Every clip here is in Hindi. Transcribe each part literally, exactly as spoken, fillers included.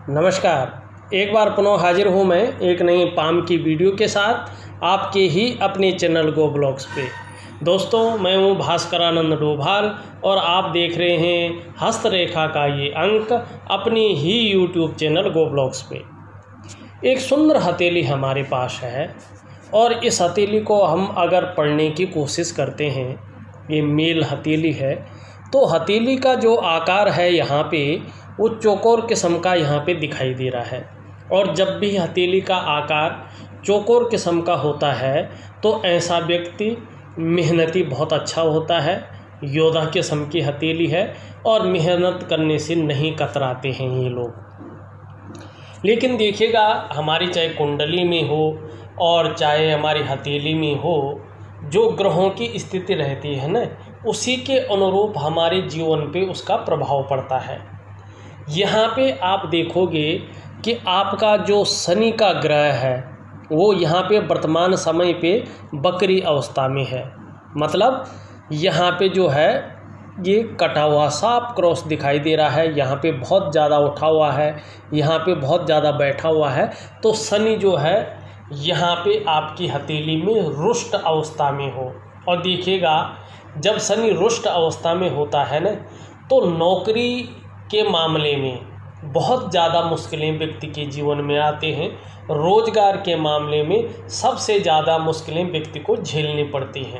नमस्कार। एक बार पुनः हाजिर हूँ मैं एक नई पाम की वीडियो के साथ आपके ही अपने चैनल गो ब्लॉग्स पे। दोस्तों, मैं हूँ भास्करानंद डोभाल और आप देख रहे हैं हस्तरेखा का ये अंक अपने ही यूट्यूब चैनल गो ब्लॉग्स पे। एक सुंदर हथेली हमारे पास है और इस हथेली को हम अगर पढ़ने की कोशिश करते हैं, ये मेल हथेली है, तो हथेली का जो आकार है यहाँ पे वो चौकोर किस्म का यहाँ पे दिखाई दे रहा है। और जब भी हथेली का आकार चौकोर किस्म का होता है तो ऐसा व्यक्ति मेहनती बहुत अच्छा होता है, योद्धा किस्म की हथेली है और मेहनत करने से नहीं कतराते हैं ये लोग। लेकिन देखिएगा, हमारी चाहे कुंडली में हो और चाहे हमारी हथेली में हो, जो ग्रहों की स्थिति रहती है ना, उसी के अनुरूप हमारे जीवन पे उसका प्रभाव पड़ता है। यहाँ पे आप देखोगे कि आपका जो शनि का ग्रह है वो यहाँ पे वर्तमान समय पे बकरी अवस्था में है। मतलब यहाँ पे जो है ये कटा हुआ साफ क्रॉस दिखाई दे रहा है, यहाँ पे बहुत ज़्यादा उठा हुआ है, यहाँ पे बहुत ज़्यादा बैठा हुआ है। तो शनि जो है यहाँ पे आपकी हथेली में रुष्ट अवस्था में हो। और देखिएगा, जब शनि रुष्ट अवस्था में होता है ना, तो नौकरी के मामले में बहुत ज़्यादा मुश्किलें व्यक्ति के जीवन में आते हैं। रोजगार के मामले में सबसे ज़्यादा मुश्किलें व्यक्ति को झेलनी पड़ती हैं।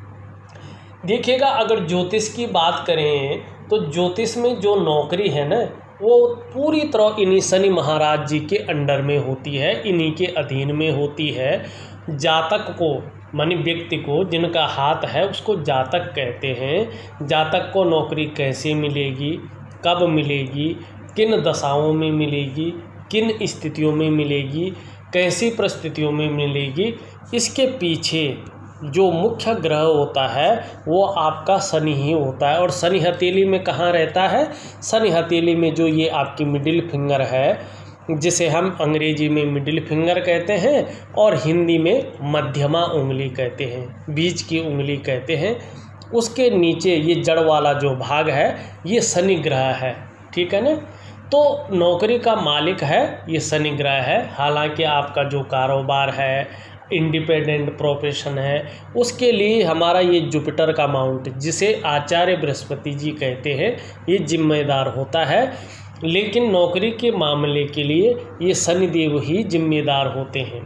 देखिएगा, अगर ज्योतिष की बात करें तो ज्योतिष में जो नौकरी है ना, वो पूरी तरह इन्हीं शनि महाराज जी के अंडर में होती है, इन्हीं के अधीन में होती है। जातक को, मानी व्यक्ति को जिनका हाथ है उसको जातक कहते हैं। जातक को नौकरी कैसे मिलेगी, कब मिलेगी, किन दशाओं में मिलेगी, किन स्थितियों में मिलेगी, कैसी परिस्थितियों में मिलेगी, इसके पीछे जो मुख्य ग्रह होता है वो आपका शनि ही होता है। और शनि हथेली में कहाँ रहता है? शनि हथेली में जो ये आपकी मिडिल फिंगर है, जिसे हम अंग्रेजी में मिडिल फिंगर कहते हैं और हिंदी में मध्यमा उंगली कहते हैं, बीच की उंगली कहते हैं, उसके नीचे ये जड़ वाला जो भाग है ये शनि ग्रह है। ठीक है ना? तो नौकरी का मालिक है ये शनि ग्रह है। हालांकि आपका जो कारोबार है, इंडिपेंडेंट प्रोफेशन है, उसके लिए हमारा ये जुपिटर का माउंट, जिसे आचार्य बृहस्पति जी कहते हैं, ये जिम्मेदार होता है। लेकिन नौकरी के मामले के लिए ये शनिदेव ही जिम्मेदार होते हैं।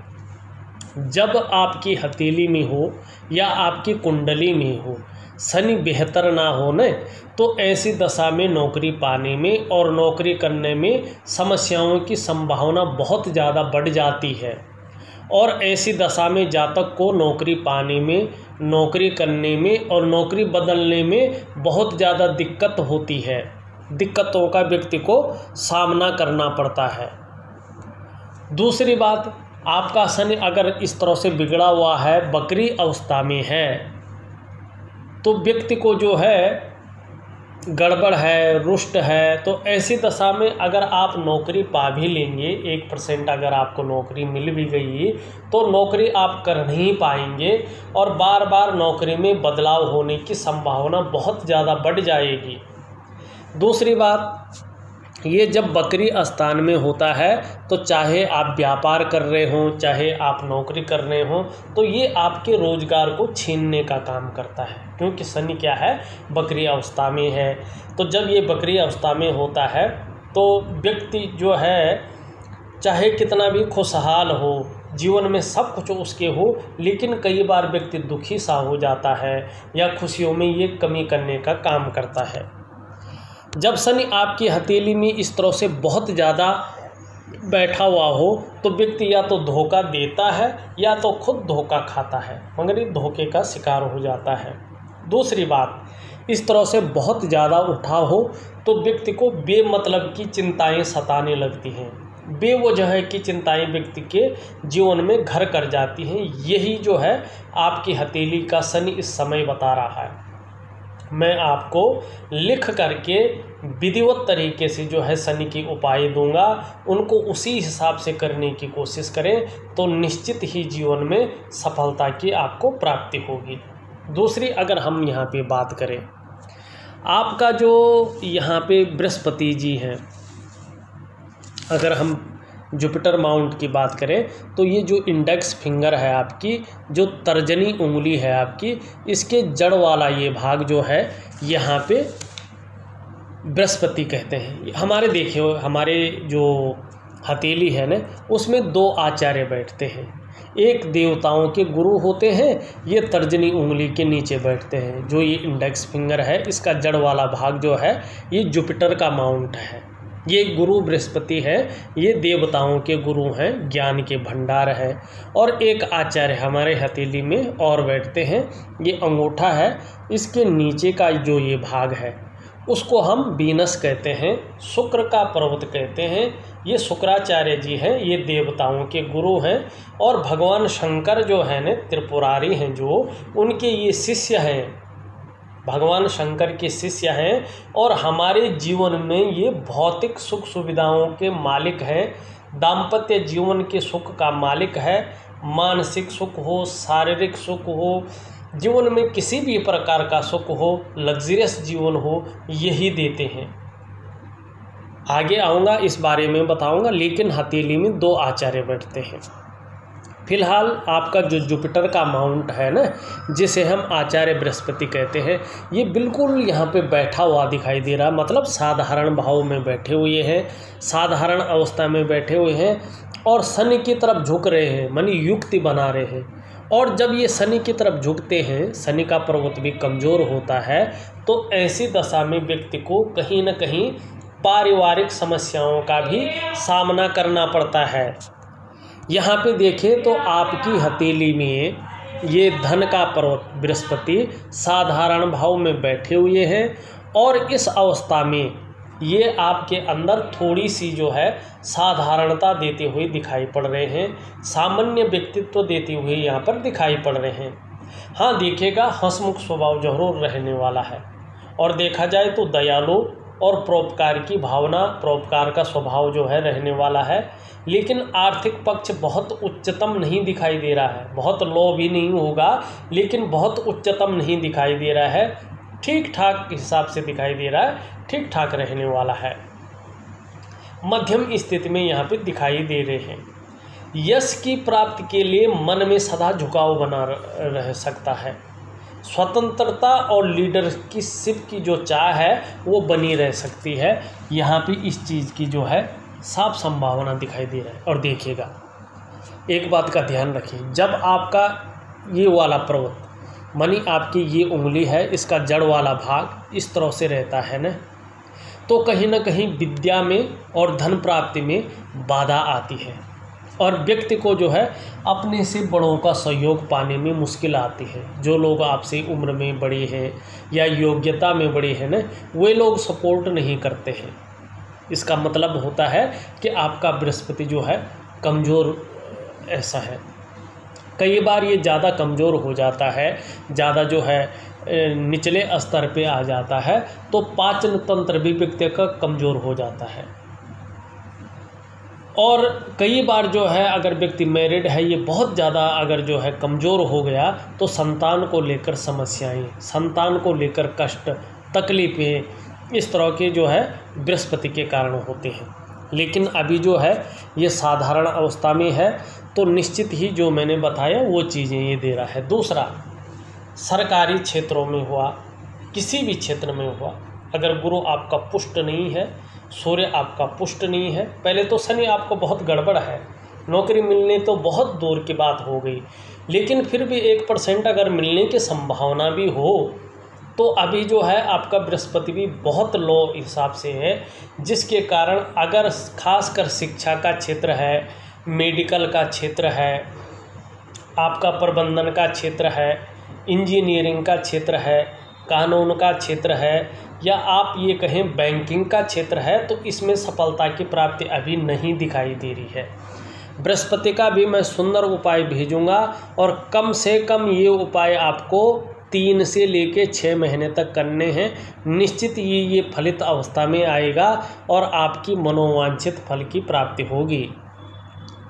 जब आपकी हथेली में हो या आपकी कुंडली में हो शनि बेहतर ना हो न, तो ऐसी दशा में नौकरी पाने में और नौकरी करने में समस्याओं की संभावना बहुत ज़्यादा बढ़ जाती है। और ऐसी दशा में जातक को नौकरी पाने में, नौकरी करने में और नौकरी बदलने में बहुत ज़्यादा दिक्कत होती है। दिक्कतों का व्यक्ति को सामना करना पड़ता है। दूसरी बात, आपका शनि अगर इस तरह से बिगड़ा हुआ है, बकरी अवस्था में है, तो व्यक्ति को जो है गड़बड़ है, रुष्ट है, तो ऐसी दशा में अगर आप नौकरी पा भी लेंगे, एक परसेंट अगर आपको नौकरी मिल भी गई, तो नौकरी आप कर नहीं पाएंगे और बार बार नौकरी में बदलाव होने की संभावना बहुत ज़्यादा बढ़ जाएगी। दूसरी बात, ये जब बकरी स्थान में होता है तो चाहे आप व्यापार कर रहे हों, चाहे आप नौकरी कर रहे हों, तो ये आपके रोजगार को छीनने का काम करता है। क्योंकि शनि क्या है? बकरी अवस्था में है। तो जब ये बकरी अवस्था में होता है तो व्यक्ति जो है चाहे कितना भी खुशहाल हो, जीवन में सब कुछ उसके हो, लेकिन कई बार व्यक्ति दुखी सा हो जाता है या खुशियों में ये कमी करने का काम करता है। जब शनि आपकी हथेली में इस तरह से बहुत ज़्यादा बैठा हुआ हो तो व्यक्ति या तो धोखा देता है या तो खुद धोखा खाता है, मगर ये धोखे का शिकार हो जाता है। दूसरी बात, इस तरह से बहुत ज़्यादा उठा हो तो व्यक्ति को बेमतलब की चिंताएं सताने लगती हैं, बेवजह की चिंताएं व्यक्ति के जीवन में घर कर जाती हैं। यही जो है आपकी हथेली का शनि इस समय बता रहा है। मैं आपको लिख करके विधिवत तरीके से जो है शनि की उपाय दूंगा, उनको उसी हिसाब से करने की कोशिश करें तो निश्चित ही जीवन में सफलता की आपको प्राप्ति होगी। दूसरी, अगर हम यहाँ पे बात करें, आपका जो यहाँ पे बृहस्पति जी हैं, अगर हम जुपिटर माउंट की बात करें तो ये जो इंडेक्स फिंगर है आपकी, जो तर्जनी उंगली है आपकी, इसके जड़ वाला ये भाग जो है यहाँ पे बृहस्पति कहते हैं। हमारे देखिए हमारे जो हथेली है ना, उसमें दो आचार्य बैठते हैं। एक देवताओं के गुरु होते हैं, ये तर्जनी उंगली के नीचे बैठते हैं। जो ये इंडेक्स फिंगर है, इसका जड़ वाला भाग जो है ये जुपिटर का माउंट है। ये गुरु बृहस्पति है, ये देवताओं के गुरु हैं, ज्ञान के भंडार हैं। और एक आचार्य हमारे हथेली में और बैठते हैं, ये अंगूठा है, इसके नीचे का जो ये भाग है उसको हम वीनस कहते हैं, शुक्र का पर्वत कहते हैं। ये शुक्राचार्य जी हैं, ये देवताओं के गुरु हैं। और भगवान शंकर जो है न, त्रिपुरारी हैं जो, उनके ये शिष्य हैं, भगवान शंकर के शिष्य हैं। और हमारे जीवन में ये भौतिक सुख सुविधाओं के मालिक हैं, दाम्पत्य जीवन के सुख का मालिक है। मानसिक सुख हो, शारीरिक सुख हो, जीवन में किसी भी प्रकार का सुख हो, लग्जरियस जीवन हो, यही देते हैं। आगे आऊँगा, इस बारे में बताऊँगा। लेकिन हथेली में दो आचार्य बैठते हैं। फिलहाल आपका जो जुपिटर का माउंट है ना, जिसे हम आचार्य बृहस्पति कहते हैं, ये बिल्कुल यहाँ पे बैठा हुआ दिखाई दे रहा, मतलब साधारण भाव में बैठे हुए हैं, साधारण अवस्था में बैठे हुए हैं और शनि की तरफ झुक रहे हैं, मानी युक्ति बना रहे हैं। और जब ये शनि की तरफ झुकते हैं, शनि का पर्वत भी कमज़ोर होता है, तो ऐसी दशा में व्यक्ति को कहीं न कहीं पारिवारिक समस्याओं का भी सामना करना पड़ता है। यहाँ पे देखें तो आपकी हथेली में ये धन का पर्वत बृहस्पति साधारण भाव में बैठे हुए हैं। और इस अवस्था में ये आपके अंदर थोड़ी सी जो है साधारणता देते हुए दिखाई पड़ रहे हैं, सामान्य व्यक्तित्व देते हुए यहाँ पर दिखाई पड़ रहे हैं। हाँ, देखिएगा हंसमुख स्वभाव जरूर रहने वाला है। और देखा जाए तो दयालु और परोपकार की भावना, परोपकार का स्वभाव जो है रहने वाला है। लेकिन आर्थिक पक्ष बहुत उच्चतम नहीं दिखाई दे रहा है, बहुत लो भी नहीं होगा, लेकिन बहुत उच्चतम नहीं दिखाई दे रहा है, ठीक ठाक हिसाब से दिखाई दे रहा है, ठीक ठाक रहने वाला है। मध्यम स्थिति में यहाँ पे दिखाई दे रहे हैं। यश की प्राप्ति के लिए मन में सदा झुकाव बना रह सकता है। स्वतंत्रता और लीडरशिप की जो चाह है वो बनी रह सकती है। यहाँ पे इस चीज़ की जो है साफ संभावना दिखाई दे रहा है। और देखिएगा एक बात का ध्यान रखिए, जब आपका ये वाला पर्वत मानी आपकी ये उंगली है, इसका जड़ वाला भाग इस तरह से रहता है ना, तो कहीं ना कहीं विद्या में और धन प्राप्ति में बाधा आती है और व्यक्ति को जो है अपने से बड़ों का सहयोग पाने में मुश्किल आती है। जो लोग आपसे उम्र में बड़े हैं या योग्यता में बड़े हैं ना, वे लोग सपोर्ट नहीं करते हैं। इसका मतलब होता है कि आपका बृहस्पति जो है कमज़ोर ऐसा है। कई बार ये ज़्यादा कमज़ोर हो जाता है, ज़्यादा जो है निचले स्तर पे आ जाता है, तो पाचन तंत्र भी व्यक्ति का कमज़ोर हो जाता है। और कई बार जो है अगर व्यक्ति मैरिड है, ये बहुत ज़्यादा अगर जो है कमज़ोर हो गया तो संतान को लेकर समस्याएं, संतान को लेकर कष्ट, तकलीफ़ें इस तरह के जो है बृहस्पति के कारण होते हैं। लेकिन अभी जो है ये साधारण अवस्था में है, तो निश्चित ही जो मैंने बताया वो चीज़ें ये दे रहा है। दूसरा, सरकारी क्षेत्रों में हुआ, किसी भी क्षेत्र में हुआ, अगर गुरु आपका पुष्ट नहीं है, सूर्य आपका पुष्ट नहीं है, पहले तो शनि आपको बहुत गड़बड़ है, नौकरी मिलने तो बहुत दूर की बात हो गई, लेकिन फिर भी एक परसेंट अगर मिलने की संभावना भी हो, तो अभी जो है आपका बृहस्पति भी बहुत लो हिसाब से है, जिसके कारण अगर खासकर शिक्षा का क्षेत्र है, मेडिकल का क्षेत्र है, आपका प्रबंधन का क्षेत्र है, इंजीनियरिंग का क्षेत्र है, कानून का क्षेत्र है, या आप ये कहें बैंकिंग का क्षेत्र है, तो इसमें सफलता की प्राप्ति अभी नहीं दिखाई दे रही है। बृहस्पति का भी मैं सुंदर उपाय भेजूंगा और कम से कम ये उपाय आपको तीन से लेके छः महीने तक करने हैं। निश्चित ये ये फलित अवस्था में आएगा और आपकी मनोवांछित फल की प्राप्ति होगी।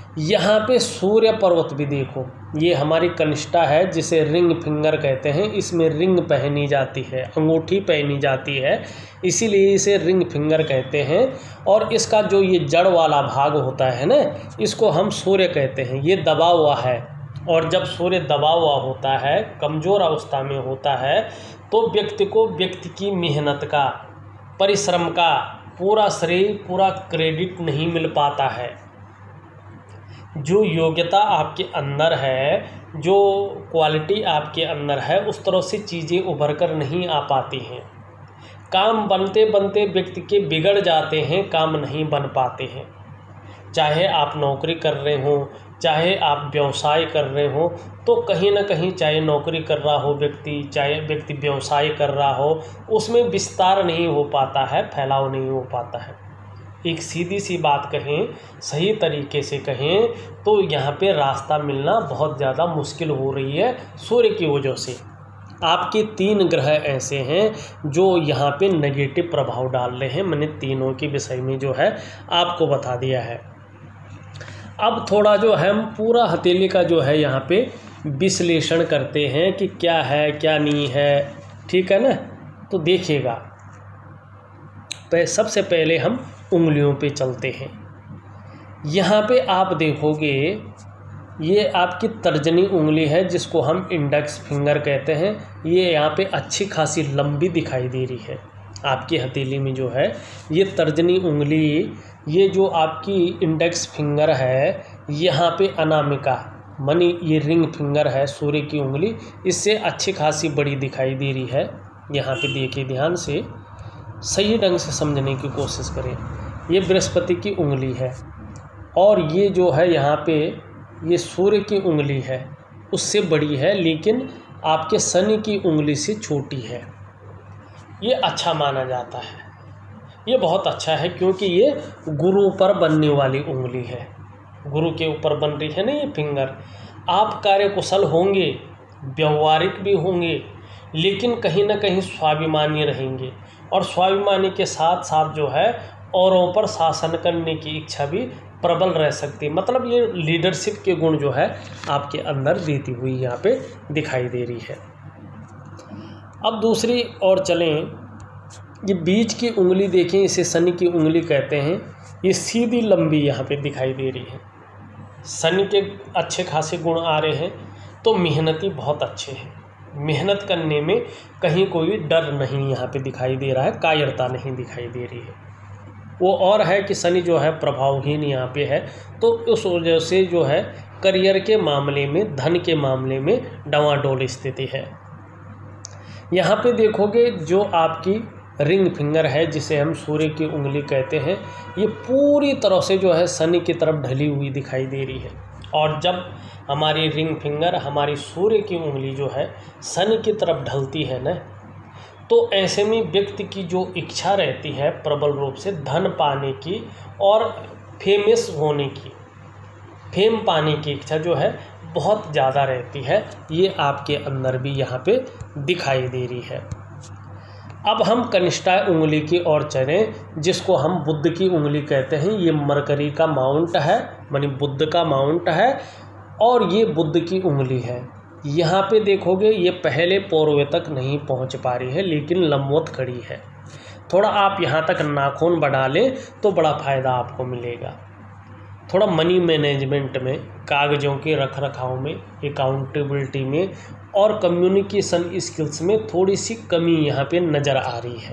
यहाँ पे सूर्य पर्वत भी देखो, ये हमारी कनिष्ठा है जिसे रिंग फिंगर कहते हैं। इसमें रिंग पहनी जाती है, अंगूठी पहनी जाती है, इसीलिए इसे रिंग फिंगर कहते हैं। और इसका जो ये जड़ वाला भाग होता है ना, इसको हम सूर्य कहते हैं। ये दबा हुआ है, और जब सूर्य दबा हुआ होता है, कमज़ोर अवस्था में होता है, तो व्यक्ति को व्यक्ति की मेहनत का, परिश्रम का पूरा श्रेय, पूरा क्रेडिट नहीं मिल पाता है। जो योग्यता आपके अंदर है, जो क्वालिटी आपके अंदर है, उस तरह से चीज़ें उभर कर नहीं आ पाती हैं। काम बनते बनते व्यक्ति के बिगड़ जाते हैं, काम नहीं बन पाते हैं। चाहे आप नौकरी कर रहे हो, चाहे आप व्यवसाय कर रहे हो, तो कहीं ना कहीं, चाहे नौकरी कर रहा हो व्यक्ति, चाहे व्यक्ति व्यवसाय कर रहा हो, उसमें विस्तार नहीं हो पाता है, फैलाव नहीं हो पाता है। एक सीधी सी बात कहें, सही तरीके से कहें, तो यहाँ पे रास्ता मिलना बहुत ज़्यादा मुश्किल हो रही है सूर्य की वजह से। आपके तीन ग्रह ऐसे हैं जो यहाँ पे नेगेटिव प्रभाव डाल रहे हैं। मैंने तीनों के विषय में जो है आपको बता दिया है। अब थोड़ा जो है हम पूरा हथेली का जो है यहाँ पे विश्लेषण करते हैं कि क्या है क्या नहीं है, ठीक है ना। तो देखिएगा, सबसे पहले हम उंगलियों पे चलते हैं। यहाँ पे आप देखोगे, ये आपकी तर्जनी उंगली है जिसको हम इंडेक्स फिंगर कहते हैं। ये यहाँ पे अच्छी खासी लंबी दिखाई दे रही है आपकी हथेली में जो है ये तर्जनी उंगली। ये जो आपकी इंडेक्स फिंगर है, यहाँ पे अनामिका मनी ये रिंग फिंगर है, सूर्य की उंगली, इससे अच्छी खासी बड़ी दिखाई दे रही है। यहाँ पे देखिए, ध्यान से सही ढंग से समझने की कोशिश करें। ये बृहस्पति की उंगली है, और ये जो है यहाँ पे ये सूर्य की उंगली है, उससे बड़ी है, लेकिन आपके शनि की उंगली से छोटी है। ये अच्छा माना जाता है, ये बहुत अच्छा है, क्योंकि ये गुरु पर बनने वाली उंगली है। गुरु के ऊपर बन रही है ना ये फिंगर। आप कार्यकुशल होंगे, व्यवहारिक भी होंगे, लेकिन कहीं ना कहीं स्वाभिमानी रहेंगे, और स्वाभिमानी के साथ साथ जो है औरों पर शासन करने की इच्छा भी प्रबल रह सकती है। मतलब ये लीडरशिप के गुण जो है आपके अंदर देती हुई यहाँ पे दिखाई दे रही है। अब दूसरी ओर चलें, ये बीच की उंगली देखें, इसे शनि की उंगली कहते हैं। ये सीधी लंबी यहाँ पे दिखाई दे रही है। शनि के अच्छे खासे गुण आ रहे हैं, तो मेहनती बहुत अच्छे हैं। मेहनत करने में कहीं कोई डर नहीं यहाँ पे दिखाई दे रहा है, कायरता नहीं दिखाई दे रही है। वो और है कि शनि जो है प्रभावहीन यहाँ पे है, तो उस वजह से जो है करियर के मामले में, धन के मामले में डवाडोल स्थिति है। यहाँ पे देखोगे जो आपकी रिंग फिंगर है, जिसे हम सूर्य की उंगली कहते हैं, ये पूरी तरह से जो है शनि की तरफ ढली हुई दिखाई दे रही है। और जब हमारी रिंग फिंगर, हमारी सूर्य की उंगली जो है शनि की तरफ ढलती है ना, तो ऐसे में व्यक्ति की जो इच्छा रहती है प्रबल रूप से धन पाने की और फेमस होने की, फेम पाने की इच्छा जो है बहुत ज़्यादा रहती है। ये आपके अंदर भी यहाँ पे दिखाई दे रही है। अब हम कनिष्ठा उंगली की ओर चलें, जिसको हम बुध की उंगली कहते हैं। ये मरकरी का माउंट है, मानी बुध का माउंट है, और ये बुध की उंगली है। यहाँ पे देखोगे ये पहले पोरवे तक नहीं पहुँच पा रही है, लेकिन लंबवत खड़ी है। थोड़ा आप यहाँ तक नाखून बढ़ा लें तो बड़ा फ़ायदा आपको मिलेगा। थोड़ा मनी मैनेजमेंट में, कागज़ों के रख रखाव में, अकाउंटेबिलिटी में और कम्युनिकेशन स्किल्स में थोड़ी सी कमी यहाँ पे नज़र आ रही है।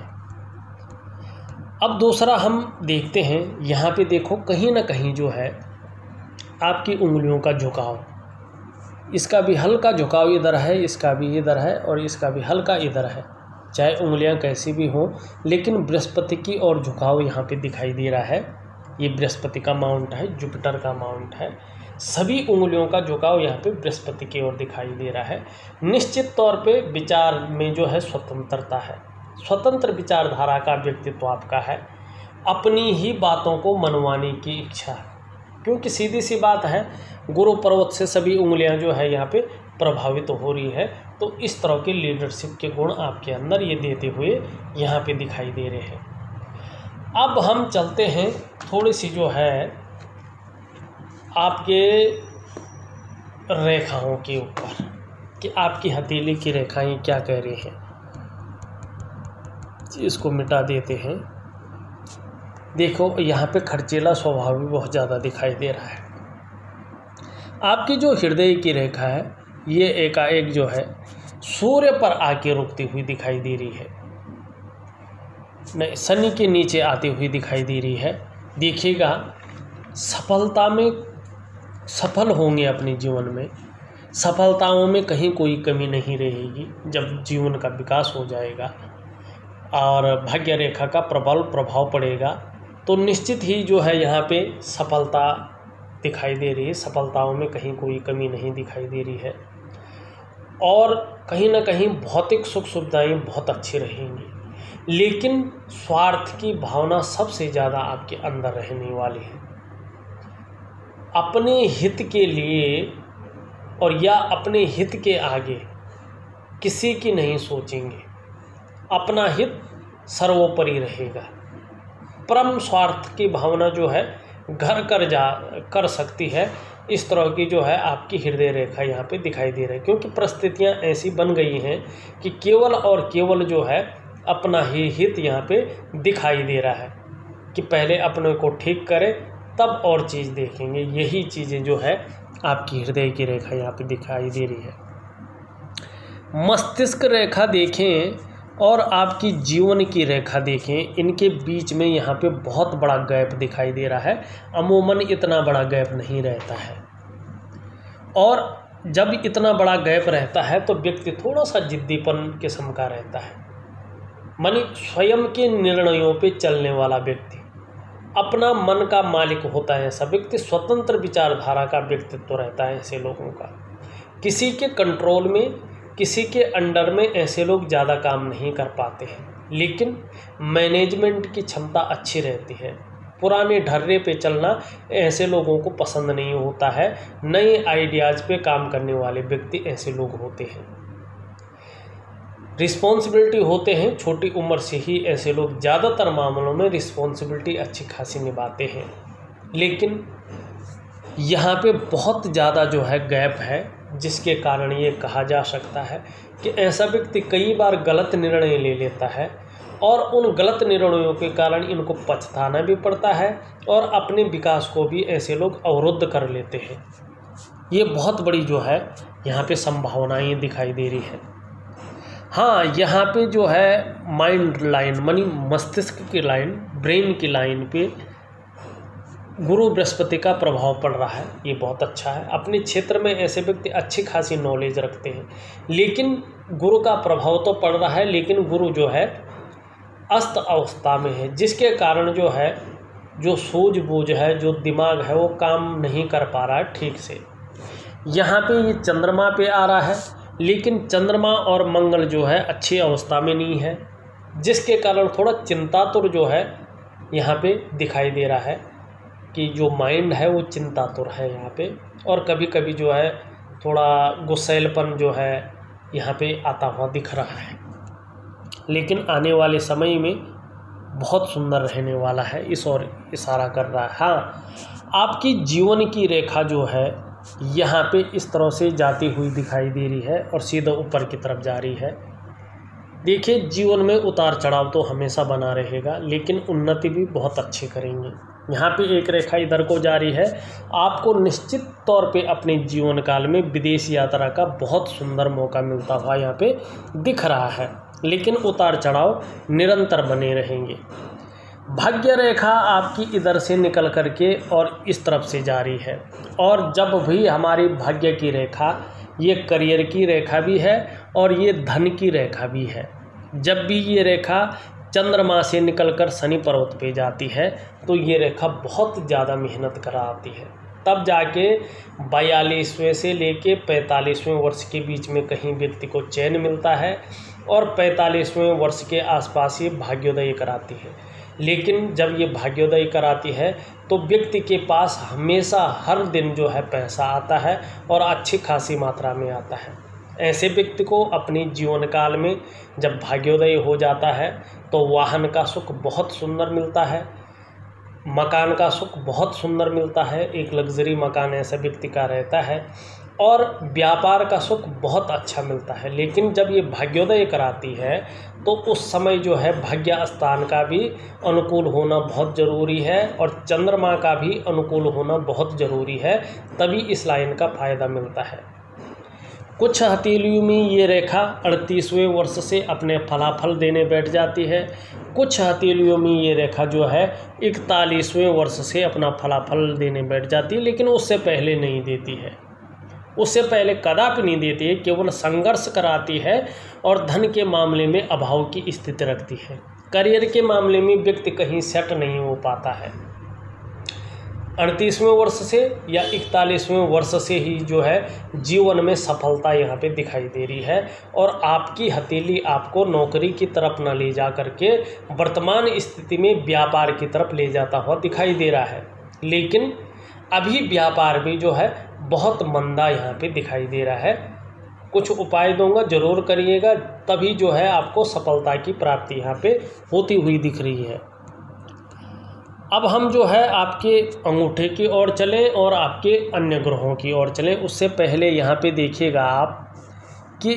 अब दूसरा हम देखते हैं, यहाँ पे देखो कहीं ना कहीं जो है आपकी उंगलियों का झुकाव, इसका भी हल्का झुकाव इधर है, इसका भी इधर है, और इसका भी हल्का इधर है। चाहे उंगलियां कैसी भी हों, लेकिन बृहस्पति की ओर झुकाव यहाँ पे दिखाई दे रहा है। ये बृहस्पति का माउंट है, जुपिटर का माउंट है। सभी उंगलियों का झुकाव यहाँ पे बृहस्पति की ओर दिखाई दे रहा है। निश्चित तौर पे विचार में जो है स्वतंत्रता है, स्वतंत्र विचारधारा का व्यक्तित्व आपका है। अपनी ही बातों को मनवाने की इच्छा है, क्योंकि सीधी सी बात है, गुरु पर्वत से सभी उंगलियां जो है यहाँ पे प्रभावित तो हो रही है। तो इस तरह के लीडरशिप के गुण आपके अंदर ये देते हुए यहाँ पे दिखाई दे रहे हैं। अब हम चलते हैं थोड़ी सी जो है आपके रेखाओं के ऊपर कि आपकी हथेली की रेखाएं क्या कह रही हैं। इसको मिटा देते हैं। देखो यहाँ पे खर्चीला स्वभाव भी बहुत ज़्यादा दिखाई दे रहा है। आपकी जो हृदय की रेखा है ये एकाएक जो है सूर्य पर आके रुकती हुई दिखाई दे रही है, नहीं शनि के नीचे आती हुई दिखाई दे रही है। देखिएगा सफलता में सफल होंगे अपने जीवन में, सफलताओं में कहीं कोई कमी नहीं रहेगी जब जीवन का विकास हो जाएगा और भाग्य रेखा का प्रबल प्रभाव पड़ेगा तो निश्चित ही जो है यहाँ पे सफलता दिखाई दे रही है। सफलताओं में कहीं कोई कमी नहीं दिखाई दे रही है और कहीं ना कहीं भौतिक सुख सुविधाएं बहुत अच्छी रहेंगी, लेकिन स्वार्थ की भावना सबसे ज़्यादा आपके अंदर रहने वाली है। अपने हित के लिए और या अपने हित के आगे किसी की नहीं सोचेंगे, अपना हित सर्वोपरि रहेगा। परम स्वार्थ की भावना जो है घर कर जा कर सकती है, इस तरह की जो है आपकी हृदय रेखा यहाँ पे दिखाई दे रही है, क्योंकि परिस्थितियाँ ऐसी बन गई हैं कि केवल और केवल जो है अपना ही हित यहाँ पे दिखाई दे रहा है कि पहले अपने को ठीक करें तब और चीज़ देखेंगे। यही चीज़ें जो है आपकी हृदय की रेखा यहाँ पे दिखाई दे रही है। मस्तिष्क रेखा देखें और आपकी जीवन की रेखा देखें, इनके बीच में यहाँ पे बहुत बड़ा गैप दिखाई दे रहा है। अमूमन इतना बड़ा गैप नहीं रहता है और जब इतना बड़ा गैप रहता है तो व्यक्ति थोड़ा सा जिद्दीपन किस्म का रहता है, मानी स्वयं के निर्णयों पे चलने वाला व्यक्ति, अपना मन का मालिक होता है ऐसा व्यक्ति, स्वतंत्र विचारधारा का व्यक्तित्व रहता है ऐसे लोगों का। किसी के कंट्रोल में, किसी के अंडर में ऐसे लोग ज़्यादा काम नहीं कर पाते हैं, लेकिन मैनेजमेंट की क्षमता अच्छी रहती है। पुराने ढर्रे पे चलना ऐसे लोगों को पसंद नहीं होता है। नए आइडियाज़ पे काम करने वाले व्यक्ति ऐसे लोग होते हैं, रिस्पॉन्सिबिलिटी होते हैं। छोटी उम्र से ही ऐसे लोग ज़्यादातर मामलों में रिस्पॉन्सिबिलिटी अच्छी खासी निभाते हैं, लेकिन यहाँ पे बहुत ज़्यादा जो है गैप है, जिसके कारण ये कहा जा सकता है कि ऐसा व्यक्ति कई बार गलत निर्णय ले लेता है और उन गलत निर्णयों के कारण इनको पछताना भी पड़ता है और अपने विकास को भी ऐसे लोग अवरुद्ध कर लेते हैं। ये बहुत बड़ी जो है यहाँ पे संभावनाएं दिखाई दे रही है। हाँ, यहाँ पे जो है माइंड लाइन, मानी मस्तिष्क की लाइन, ब्रेन की लाइन पे गुरु बृहस्पति का प्रभाव पड़ रहा है, ये बहुत अच्छा है। अपने क्षेत्र में ऐसे व्यक्ति अच्छी खासी नॉलेज रखते हैं, लेकिन गुरु का प्रभाव तो पड़ रहा है, लेकिन गुरु जो है अस्त अवस्था में है, जिसके कारण जो है जो सूझबूझ है, जो दिमाग है, वो काम नहीं कर पा रहा है ठीक से। यहाँ पे ये चंद्रमा पे आ रहा है, लेकिन चंद्रमा और मंगल जो है अच्छी अवस्था में नहीं है, जिसके कारण थोड़ा चिंतातुर जो है यहाँ पे दिखाई दे रहा है कि जो माइंड है वो चिंतातुर है यहाँ पे, और कभी कभी जो है थोड़ा गुस्सैलपन जो है यहाँ पे आता हुआ दिख रहा है। लेकिन आने वाले समय में बहुत सुंदर रहने वाला है, इस ओर इशारा कर रहा है। हाँ, आपकी जीवन की रेखा जो है यहाँ पे इस तरह से जाती हुई दिखाई दे रही है और सीधा ऊपर की तरफ जा रही है। देखिए, जीवन में उतार चढ़ाव तो हमेशा बना रहेगा, लेकिन उन्नति भी बहुत अच्छी करेंगे। यहाँ पे एक रेखा इधर को जा रही है, आपको निश्चित तौर पे अपने जीवन काल में विदेश यात्रा का बहुत सुंदर मौका मिलता हुआ यहाँ पे दिख रहा है, लेकिन उतार चढ़ाव निरंतर बने रहेंगे। भाग्य रेखा आपकी इधर से निकल करके और इस तरफ से जा रही है, और जब भी हमारी भाग्य की रेखा, ये करियर की रेखा भी है और ये धन की रेखा भी है, जब भी ये रेखा चंद्रमा से निकलकर शनि पर्वत पे जाती है तो ये रेखा बहुत ज़्यादा मेहनत कराती है। तब जाके बयालीसवें से लेके पैंतालीसवें वर्ष के बीच में कहीं व्यक्ति को चैन मिलता है और पैंतालीसवें वर्ष के आसपास ये भाग्योदय कराती है। लेकिन जब ये भाग्योदय कराती है तो व्यक्ति के पास हमेशा हर दिन जो है पैसा आता है और अच्छी खासी मात्रा में आता है। ऐसे व्यक्ति को अपने जीवन काल में जब भाग्योदय हो जाता है तो वाहन का सुख बहुत सुंदर मिलता है, मकान का सुख बहुत सुंदर मिलता है, एक लग्जरी मकान ऐसा व्यक्ति का रहता है, और व्यापार का सुख बहुत अच्छा मिलता है। लेकिन जब ये भाग्योदय कराती है तो उस समय जो है भाग्य स्थान का भी अनुकूल होना बहुत ज़रूरी है और चंद्रमा का भी अनुकूल होना बहुत ज़रूरी है, तभी इस लाइन का फ़ायदा मिलता है। कुछ हथेलियों में ये रेखा अड़तीसवें वर्ष से अपने फलाफल देने बैठ जाती है, कुछ हथेलियों में ये रेखा जो है इकतालीसवें वर्ष से अपना फलाफल देने बैठ जाती है, लेकिन उससे पहले नहीं देती है, उससे पहले कदापि नहीं देती है, केवल संघर्ष कराती है और धन के मामले में अभाव की स्थिति रखती है। करियर के मामले में व्यक्ति कहीं सेट नहीं हो पाता है। अड़तीसवें वर्ष से या इकतालीसवें वर्ष से ही जो है जीवन में सफलता यहाँ पे दिखाई दे रही है, और आपकी हथेली आपको नौकरी की तरफ न ले जा करके वर्तमान स्थिति में व्यापार की तरफ ले जाता हुआ दिखाई दे रहा है। लेकिन अभी व्यापार भी जो है बहुत मंदा यहाँ पे दिखाई दे रहा है। कुछ उपाय दूंगा, जरूर करिएगा, तभी जो है आपको सफलता की प्राप्ति यहाँ पे होती हुई दिख रही है। अब हम जो है आपके अंगूठे की ओर चलें और आपके अन्य ग्रहों की ओर चलें। उससे पहले यहाँ पे देखिएगा आप कि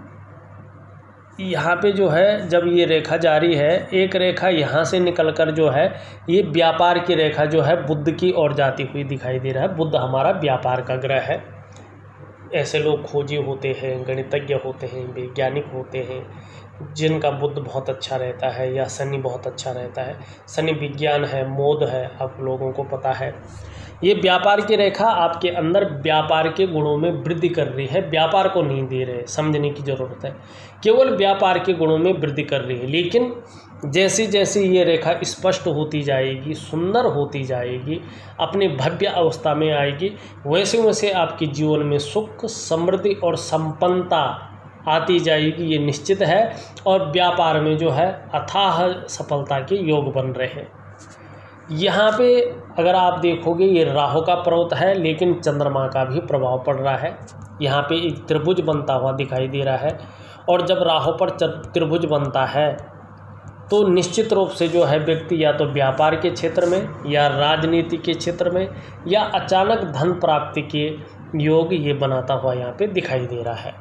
यहाँ पे जो है जब ये रेखा जारी है, एक रेखा यहाँ से निकलकर जो है ये व्यापार की रेखा जो है बुध की ओर जाती हुई दिखाई दे रहा है। बुध हमारा व्यापार का ग्रह है। ऐसे लोग खोजी होते हैं, गणितज्ञ होते हैं, वैज्ञानिक होते हैं जिनका बुध बहुत अच्छा रहता है, या शनि बहुत अच्छा रहता है। शनि विज्ञान है, मोद है, आप लोगों को पता है। ये व्यापार की रेखा आपके अंदर व्यापार के गुणों में वृद्धि कर रही है, व्यापार को नहीं दे रहे, समझने की ज़रूरत है, केवल व्यापार के गुणों में वृद्धि कर रही है। लेकिन जैसी जैसी ये रेखा स्पष्ट होती जाएगी, सुंदर होती जाएगी, अपनी भव्य अवस्था में आएगी, वैसे वैसे आपके जीवन में सुख, समृद्धि और संपन्नता आती जाएगी, ये निश्चित है। और व्यापार में जो है अथाह सफलता के योग बन रहे हैं। यहाँ पे अगर आप देखोगे ये राहु का पर्वत है, लेकिन चंद्रमा का भी प्रभाव पड़ रहा है। यहाँ पे एक त्रिभुज बनता हुआ दिखाई दे रहा है, और जब राहु पर त्रिभुज बनता है तो निश्चित रूप से जो है व्यक्ति या तो व्यापार के क्षेत्र में या राजनीति के क्षेत्र में या अचानक धन प्राप्ति के योग ये बनाता हुआ यहाँ पे दिखाई दे रहा है।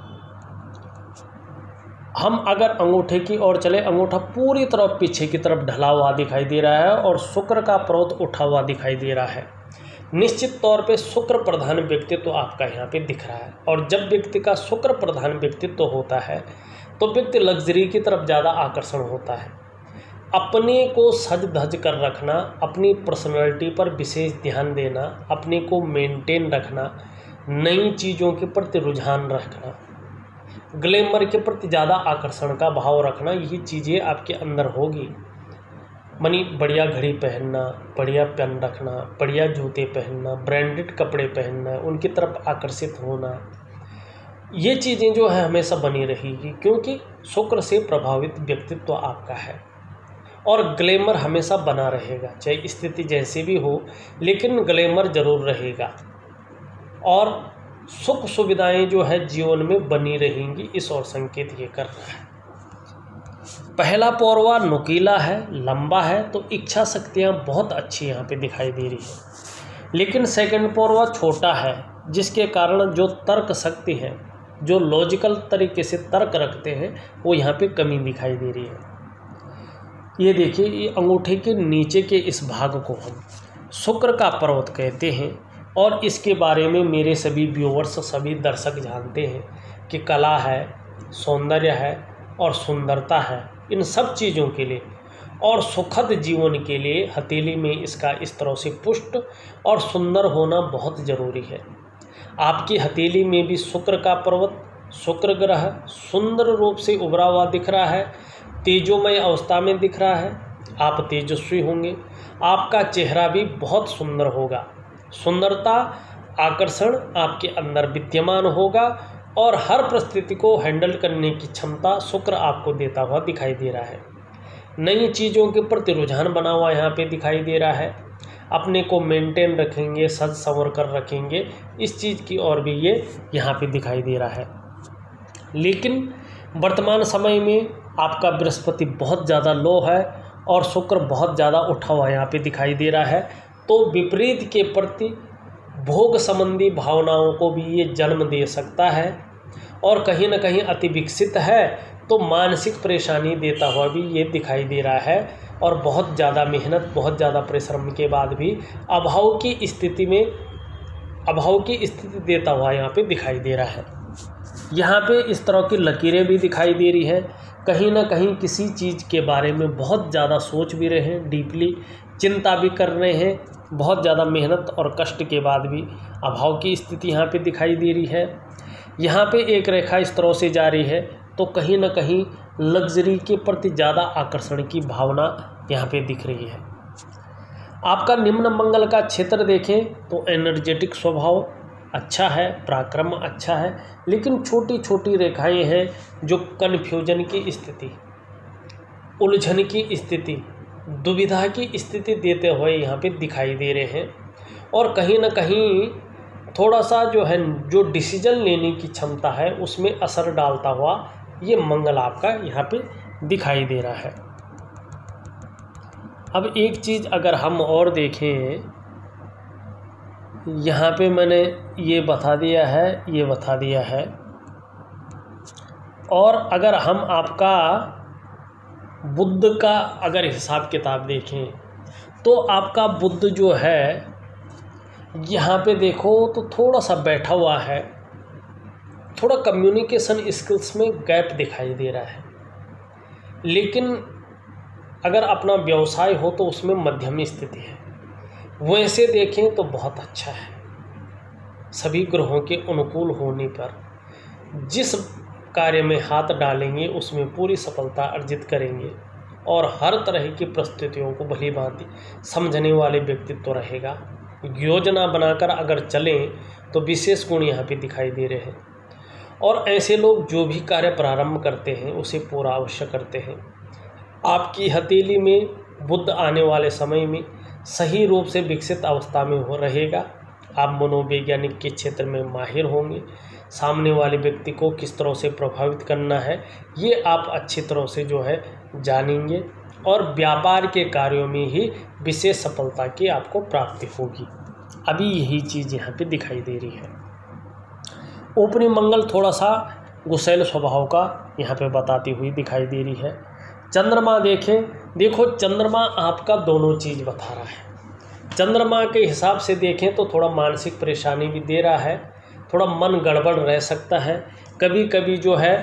हम अगर अंगूठे की ओर चले, अंगूठा पूरी तरफ पीछे की तरफ ढला हुआ दिखाई दे रहा है और शुक्र का पर्वत उठा हुआ दिखाई दे रहा है। निश्चित तौर पे शुक्र प्रधान व्यक्तित्व आपका यहाँ पे दिख रहा है, और जब व्यक्ति का शुक्र प्रधान व्यक्तित्व होता है तो व्यक्ति लग्जरी की तरफ ज़्यादा आकर्षण होता है। अपने को सज धज कर रखना, अपनी पर्सनैलिटी पर विशेष ध्यान देना, अपने को मेंटेन रखना, नई चीज़ों के प्रति रुझान रखना, ग्लैमर के प्रति ज़्यादा आकर्षण का भाव रखना, यही चीज़ें आपके अंदर होगी। मनी बढ़िया घड़ी पहनना, बढ़िया पेन रखना, बढ़िया जूते पहनना, ब्रांडेड कपड़े पहनना, उनकी तरफ आकर्षित होना, ये चीज़ें जो है हमेशा बनी रहेगी, क्योंकि शुक्र से प्रभावित व्यक्तित्व आपका है। और ग्लैमर हमेशा बना रहेगा, चाहे स्थिति जैसी भी हो, लेकिन ग्लैमर जरूर रहेगा और सुख सुविधाएं जो है जीवन में बनी रहेंगी, इस ओर संकेत ये कर रहा है। पहला पौरवा नुकीला है, लंबा है, तो इच्छा शक्तियाँ बहुत अच्छी यहाँ पे दिखाई दे रही है। लेकिन सेकंड पौरवा छोटा है, जिसके कारण जो तर्क शक्ति है, जो लॉजिकल तरीके से तर्क रखते हैं, वो यहाँ पे कमी दिखाई दे रही है। ये देखिए, ये अंगूठे के नीचे के इस भाग को हम शुक्र का पर्वत कहते हैं, और इसके बारे में मेरे सभी व्यूअर्स, सभी दर्शक जानते हैं कि कला है, सौंदर्य है और सुंदरता है, इन सब चीज़ों के लिए और सुखद जीवन के लिए हथेली में इसका इस तरह से पुष्ट और सुंदर होना बहुत ज़रूरी है। आपकी हथेली में भी शुक्र का पर्वत, शुक्र ग्रह सुंदर रूप से उभरा हुआ दिख रहा है, तेजोमय अवस्था में दिख रहा है। आप तेजस्वी होंगे, आपका चेहरा भी बहुत सुंदर होगा, सुंदरता, आकर्षण आपके अंदर विद्यमान होगा, और हर परिस्थिति को हैंडल करने की क्षमता शुक्र आपको देता हुआ दिखाई दे रहा है। नई चीज़ों के प्रति रुझान बना हुआ यहाँ पे दिखाई दे रहा है। अपने को मेंटेन रखेंगे, सज संवर कर रखेंगे, इस चीज़ की ओर भी ये यहाँ पे दिखाई दे रहा है। लेकिन वर्तमान समय में आपका बृहस्पति बहुत ज़्यादा लो है, और शुक्र बहुत ज़्यादा उठा हुआ यहाँ पे दिखाई दे रहा है। तो विपरीत के प्रति भोग संबंधी भावनाओं को भी ये जन्म दे सकता है और कहीं ना कहीं अति विकसित है तो मानसिक परेशानी देता हुआ भी ये दिखाई दे रहा है और बहुत ज़्यादा मेहनत, बहुत ज़्यादा परिश्रम के बाद भी अभाव की स्थिति में अभाव की स्थिति देता हुआ यहाँ पे दिखाई दे रहा है। यहाँ पे इस तरह की लकीरें भी दिखाई दे रही है। कहीं ना कहीं किसी चीज़ के बारे में बहुत ज़्यादा सोच भी रहे हैं, डीपली चिंता भी कर रहे हैं, बहुत ज़्यादा मेहनत और कष्ट के बाद भी अभाव की स्थिति यहाँ पे दिखाई दे रही है। यहाँ पे एक रेखा इस तरह से जा रही है तो कहीं ना कहीं लग्जरी के प्रति ज़्यादा आकर्षण की भावना यहाँ पे दिख रही है। आपका निम्न मंगल का क्षेत्र देखें तो एनर्जेटिक स्वभाव अच्छा है, पराक्रम अच्छा है, लेकिन छोटी छोटी रेखाएं हैं जो कन्फ्यूजन की स्थिति, उलझन की स्थिति, दुविधा की स्थिति देते हुए यहाँ पे दिखाई दे रहे हैं। और कहीं ना कहीं थोड़ा सा जो है जो डिसीजन लेने की क्षमता है उसमें असर डालता हुआ ये मंगल आपका यहाँ पे दिखाई दे रहा है। अब एक चीज़ अगर हम और देखें, यहाँ पे मैंने ये बता दिया है, ये बता दिया है। और अगर हम आपका बुध का अगर हिसाब किताब देखें तो आपका बुध जो है यहाँ पे देखो तो थोड़ा सा बैठा हुआ है, थोड़ा कम्युनिकेशन स्किल्स में गैप दिखाई दे रहा है। लेकिन अगर अपना व्यवसाय हो तो उसमें मध्यम स्थिति है। वैसे देखें तो बहुत अच्छा है। सभी ग्रहों के अनुकूल होने पर जिस कार्य में हाथ डालेंगे उसमें पूरी सफलता अर्जित करेंगे और हर तरह की परिस्थितियों को भली भांति समझने वाले व्यक्तित्व रहेगा। योजना बनाकर अगर चलें तो विशेष गुण यहाँ पे दिखाई दे रहे हैं। और ऐसे लोग जो भी कार्य प्रारंभ करते हैं उसे पूरा अवश्य करते हैं। आपकी हथेली में बुध आने वाले समय में सही रूप से विकसित अवस्था में हो रहेगा। आप मनोवैज्ञानिक के क्षेत्र में माहिर होंगे। सामने वाले व्यक्ति को किस तरह से प्रभावित करना है ये आप अच्छी तरह से जो है जानेंगे और व्यापार के कार्यों में ही विशेष सफलता की आपको प्राप्ति होगी। अभी यही चीज़ यहाँ पे दिखाई दे रही है। ऊपरी मंगल थोड़ा सा गुस्सैल स्वभाव का यहाँ पे बताती हुई दिखाई दे रही है। चंद्रमा देखें, देखो चंद्रमा आपका दोनों चीज़ बता रहा है। चंद्रमा के हिसाब से देखें तो थोड़ा मानसिक परेशानी भी दे रहा है, थोड़ा मन गड़बड़ रह सकता है, कभी कभी जो है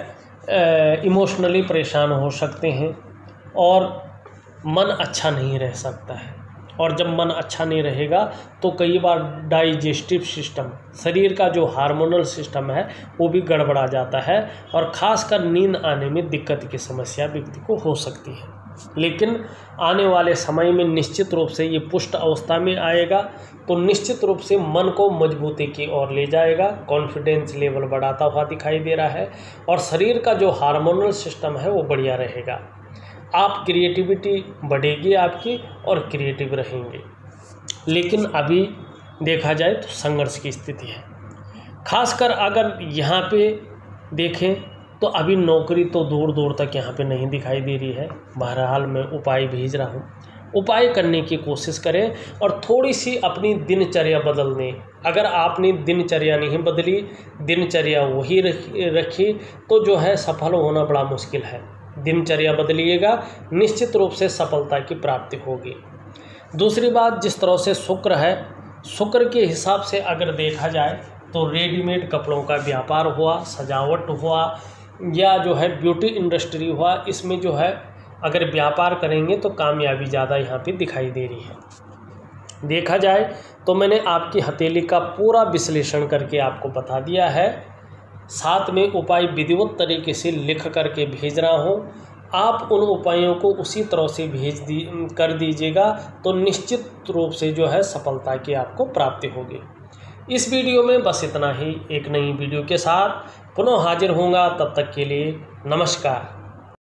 इमोशनली परेशान हो सकते हैं और मन अच्छा नहीं रह सकता है। और जब मन अच्छा नहीं रहेगा तो कई बार डाइजेस्टिव सिस्टम, शरीर का जो हार्मोनल सिस्टम है वो भी गड़बड़ा जाता है और ख़ासकर नींद आने में दिक्कत की समस्या व्यक्ति को हो सकती है। लेकिन आने वाले समय में निश्चित रूप से ये पुष्ट अवस्था में आएगा तो निश्चित रूप से मन को मजबूती की ओर ले जाएगा, कॉन्फिडेंस लेवल बढ़ाता हुआ दिखाई दे रहा है और शरीर का जो हार्मोनल सिस्टम है वो बढ़िया रहेगा। आप क्रिएटिविटी बढ़ेगी आपकी और क्रिएटिव रहेंगे। लेकिन अभी देखा जाए तो संघर्ष की स्थिति है। खासकर अगर यहाँ पे देखें तो अभी नौकरी तो दूर दूर तक यहाँ पे नहीं दिखाई दे रही है। बहरहाल मैं उपाय भेज रहा हूँ, उपाय करने की कोशिश करें और थोड़ी सी अपनी दिनचर्या बदल दें। अगर आपने दिनचर्या नहीं बदली, दिनचर्या वही रखी तो जो है सफल होना बड़ा मुश्किल है। दिनचर्या बदलिएगा, निश्चित रूप से सफलता की प्राप्ति होगी। दूसरी बात, जिस तरह से शुक्र है, शुक्र के हिसाब से अगर देखा जाए तो रेडीमेड कपड़ों का व्यापार हुआ, सजावट हुआ या जो है ब्यूटी इंडस्ट्री हुआ, इसमें जो है अगर व्यापार करेंगे तो कामयाबी ज़्यादा यहाँ पे दिखाई दे रही है। देखा जाए तो मैंने आपकी हथेली का पूरा विश्लेषण करके आपको बता दिया है। साथ में उपाय विधिवत तरीके से लिख करके भेज रहा हूँ। आप उन उपायों को उसी तरह से भेज दी कर दीजिएगा तो निश्चित रूप से जो है सफलता की आपको प्राप्ति होगी। इस वीडियो में बस इतना ही। एक नई वीडियो के साथ पुनः हाजिर होऊंगा, तब तक के लिए नमस्कार।